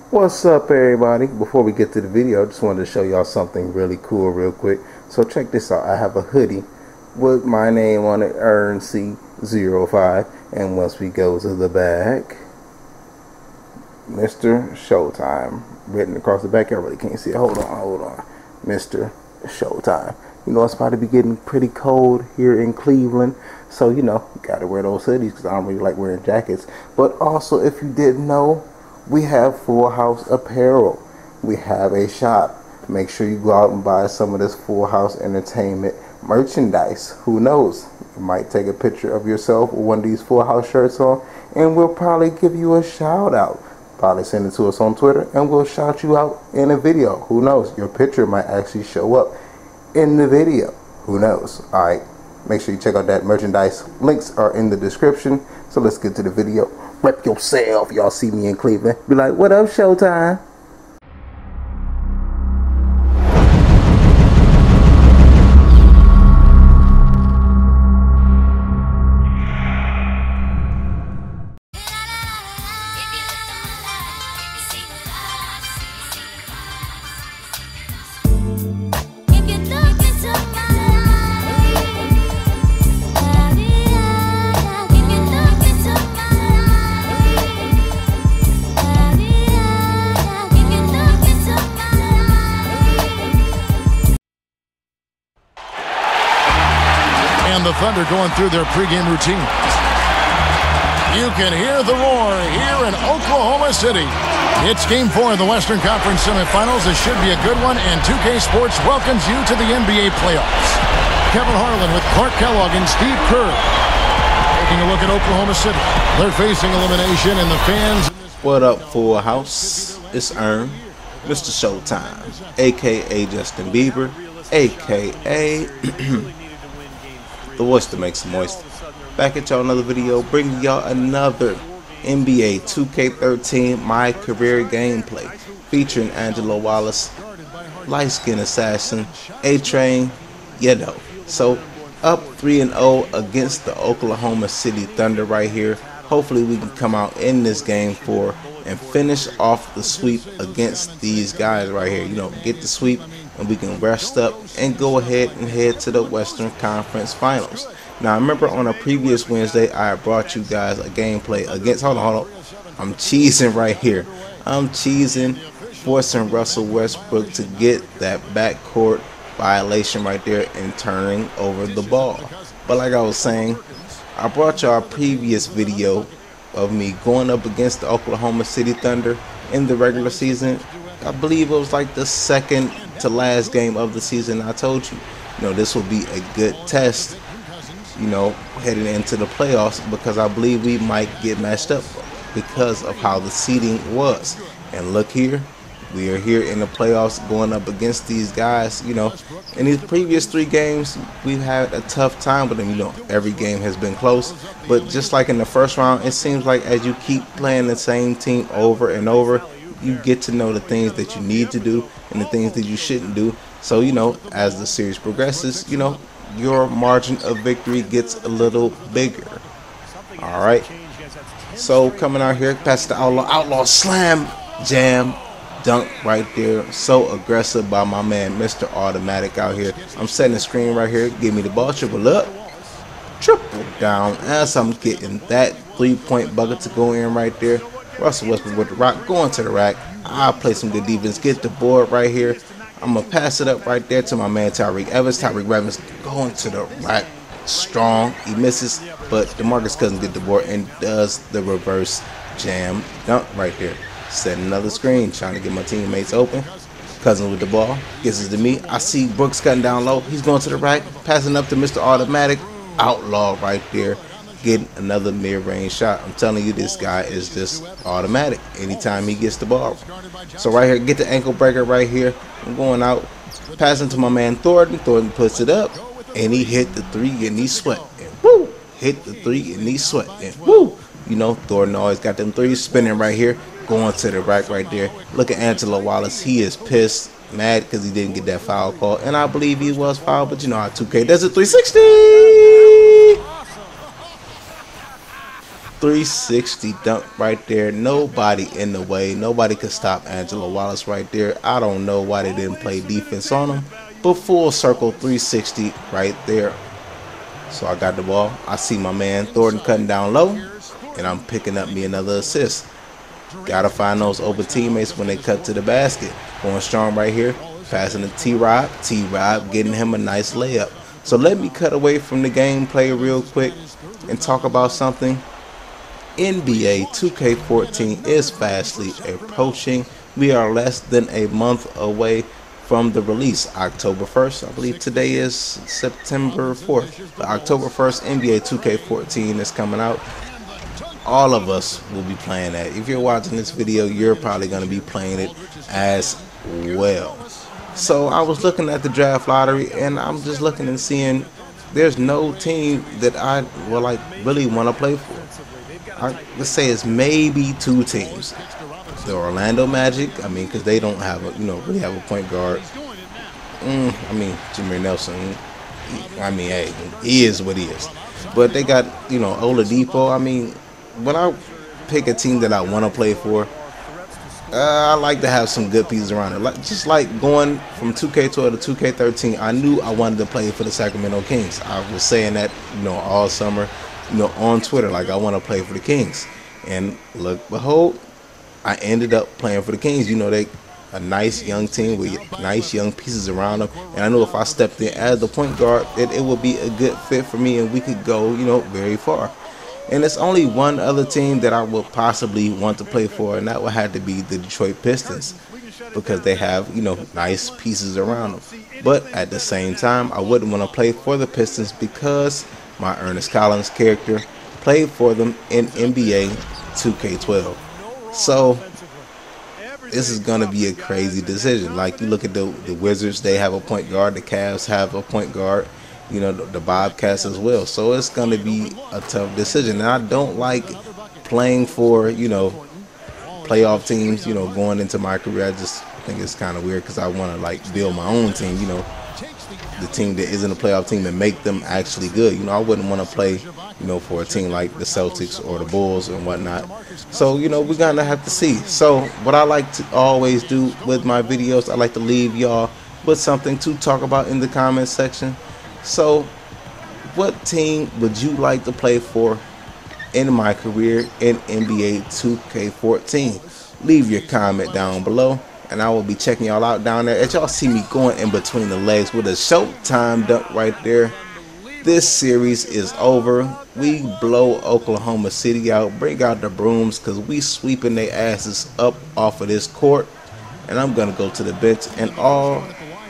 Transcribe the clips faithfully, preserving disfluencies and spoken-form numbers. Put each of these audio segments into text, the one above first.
What's up, everybody? Before we get to the video, I just wanted to show y'all something really cool real quick. So check this out. I have a hoodie with my name on it, Earn C zero five, and once we go to the back, Mister Showtime written across the back. I really can't see it. Hold on, hold on. Mister Showtime. You know, it's about to be getting pretty cold here in Cleveland, so you know, you gotta wear those hoodies because I don't really like wearing jackets. But also, if you didn't know, we have Full House Apparel. We have a shop. Make sure you go out and buy some of this Full House Entertainment merchandise. Who knows? You might take a picture of yourself with one of these Full House shirts on, and we'll probably give you a shout out. Probably send it to us on Twitter, and we'll shout you out in a video. Who knows? Your picture might actually show up in the video. Who knows? Alright, make sure you check out that merchandise. Links are in the description. So let's get to the video. Rep yourself. Y'all see me in Cleveland, be like, what up, Showtime? And the Thunder going through their pregame routine. You can hear the roar here in Oklahoma City. It's game four of the Western Conference semifinals. This should be a good one, and two K Sports welcomes you to the N B A playoffs. Kevin Harlan with Clark Kellogg and Steve Kerr. Taking a look at Oklahoma City. They're facing elimination, and the fans... What up, Full House? It's Earn, Mister Showtime, a k a. Justin Bieber, a k a the voice that makes it moist. Back at y'all another video, bringing y'all another N B A two K thirteen My Career gameplay featuring Angelo Wallace, Light Skin Assassin, A-Train, you know. So up three and oh against the Oklahoma City Thunder right here. Hopefully we can come out in this game four and finish off the sweep against these guys right here. You know, get the sweep and we can rest up and go ahead and head to the Western Conference Finals. Now, I remember on a previous Wednesday, I brought you guys a gameplay against, hold on, hold on, I'm cheesing right here. I'm cheesing, forcing Russell Westbrook to get that backcourt violation right there and turning over the ball. But like I was saying, I brought y'all a previous video of me going up against the Oklahoma City Thunder in the regular season. I believe it was like the second to last game of the season. I told you, you know, this will be a good test, you know, heading into the playoffs, because I believe we might get matched up because of how the seeding was. And look here, we are here in the playoffs going up against these guys. You know, in these previous three games, we've had a tough time with them. You know, every game has been close, but just like in the first round, it seems like as you keep playing the same team over and over, you get to know the things that you need to do and the things that you shouldn't do. So, you know, as the series progresses, you know, your margin of victory gets a little bigger. All right. So coming out here, past the Outlaw, Outlaw slam, jam, dunk right there. So aggressive by my man, Mister Automatic out here. I'm setting the screen right here. Give me the ball, triple up, triple down as I'm getting that three-point bucket to go in right there. Russell Westbrook with the rock, going to the rack. I'll play some good defense, get the board right here. I'm going to pass it up right there to my man Tyreke Evans. Tyreke Evans going to the rack, strong. He misses, but DeMarcus Cousins get the board and does the reverse jam dunk right there. Set another screen, trying to get my teammates open. Cousins with the ball, gets it to me. I see Brooks cutting down low. He's going to the rack, passing up to Mister Automatic. Outlaw right there, getting another mid-range shot. I'm telling you, this guy is just automatic anytime he gets the ball. So right here, get the ankle breaker right here. I'm going out, passing to my man Thornton. Thornton puts it up, and he hit the three, and he sweat. And woo! Hit the three, and he sweat. And woo! You know, Thornton always got them threes spinning right here, going to the rack right there. Look at Angelo Wallace. He is pissed, mad because he didn't get that foul call. And I believe he was fouled, but you know how two K does it. three sixty! three sixty dunk right there. Nobody in the way. Nobody could stop Angelo Wallace right there. I don't know why they didn't play defense on him. But full circle three sixty right there. So I got the ball. I see my man Thornton cutting down low. And I'm picking up me another assist. Gotta find those open teammates when they cut to the basket. Going strong right here. Passing to T-Rob. T-Rob getting him a nice layup. So let me cut away from the gameplay real quick and talk about something. N B A two K fourteen is fastly approaching. We are less than a month away from the release. October first, I believe today is September fourth. But October first, N B A two K fourteen is coming out. All of us will be playing that. If you're watching this video, you're probably going to be playing it as well. So I was looking at the draft lottery, and I'm just looking and seeing there's no team that I will like really want to play for. I, let's say it's maybe two teams. The Orlando Magic, I mean, because they don't have a, you know, really have a point guard. Mm, I mean, Jameer Nelson, he, I mean, hey, he is what he is. But they got, you know, Oladipo. I mean, when I pick a team that I want to play for, uh, I like to have some good pieces around it. Like, just like going from two K twelve to two K thirteen, I knew I wanted to play for the Sacramento Kings. I was saying that, you know, all summer, you know, on Twitter, like I want to play for the Kings. And look, behold, I ended up playing for the Kings. You know, they a nice young team with nice young pieces around them. And I knew if I stepped in as the point guard, it, it would be a good fit for me and we could go, you know, very far. And it's only one other team that I would possibly want to play for, and that would have to be the Detroit Pistons, because they have, you know, nice pieces around them. But at the same time, I wouldn't want to play for the Pistons because my Ernest Collins character played for them in N B A two K twelve. So this is going to be a crazy decision. Like, you look at the, the Wizards, they have a point guard. The Cavs have a point guard. You know, the, the Bobcats as well. So it's going to be a tough decision. And I don't like playing for, you know, playoff teams, you know, going into my career. I just think it's kind of weird because I want to, like, build my own team, you know, the team that isn't a playoff team and make them actually good. You know, I wouldn't want to play, you know, for a team like the Celtics or the Bulls and whatnot. So, you know, we're going to have to see. So what I like to always do with my videos, I like to leave y'all with something to talk about in the comment section. So what team would you like to play for in my career in N B A two K fourteen? Leave your comment down below, and I will be checking y'all out down there. As y'all see me going in between the legs with a Showtime dunk right there. This series is over. We blow Oklahoma City out. Bring out the brooms, because we sweeping their asses up off of this court. And I'm going to go to the bench. And all,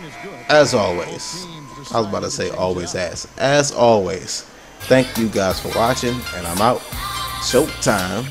as always, I was about to say always as. As always, thank you guys for watching. And I'm out. Showtime.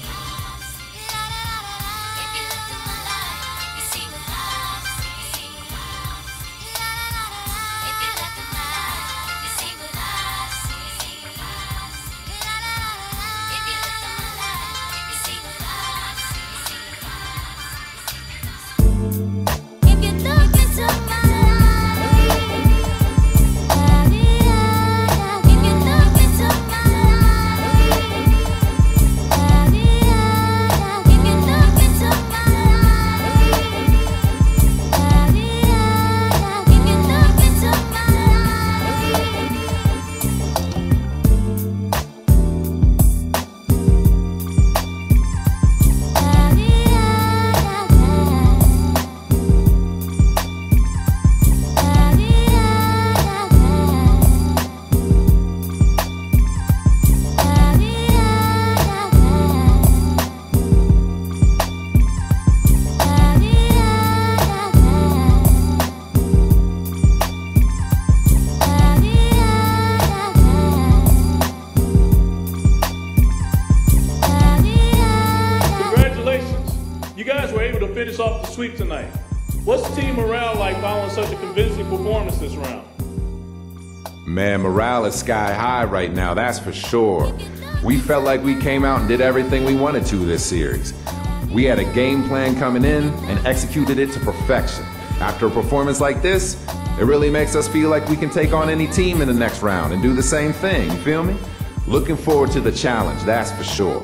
Finish off the sweep tonight. What's team morale like following such a convincing performance this round? Man, morale is sky high right now, that's for sure. We felt like we came out and did everything we wanted to this series. We had a game plan coming in and executed it to perfection. After a performance like this, it really makes us feel like we can take on any team in the next round and do the same thing, you feel me? Looking forward to the challenge, that's for sure.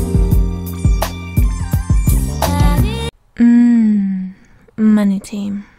Mmm, money team.